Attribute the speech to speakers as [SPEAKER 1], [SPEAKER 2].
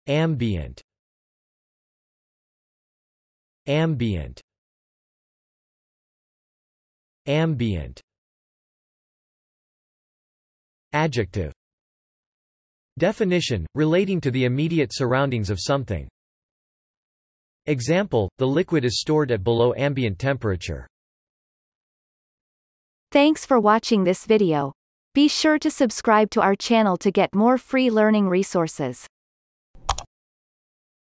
[SPEAKER 1] ambient, ambient, ambient. Adjective. Definition: relating to the immediate surroundings of something. Example: the liquid is stored at below ambient temperature.
[SPEAKER 2] Thanks for watching this video. Be sure to subscribe to our channel to get more free learning resources.